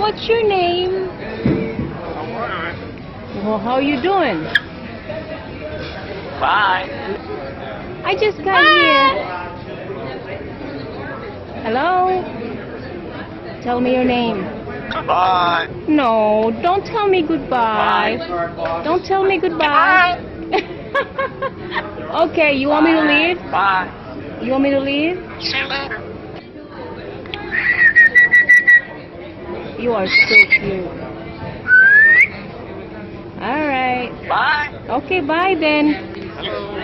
what's your name? Well, how are you doing? Bye. I just got here. Hello? Tell me your name. Bye. No, don't tell me goodbye. Don't tell me goodbye. Okay, you want me to leave? Bye. You want me to leave? See you later. You are so cute. Alright. Bye. Okay, bye then. Hello.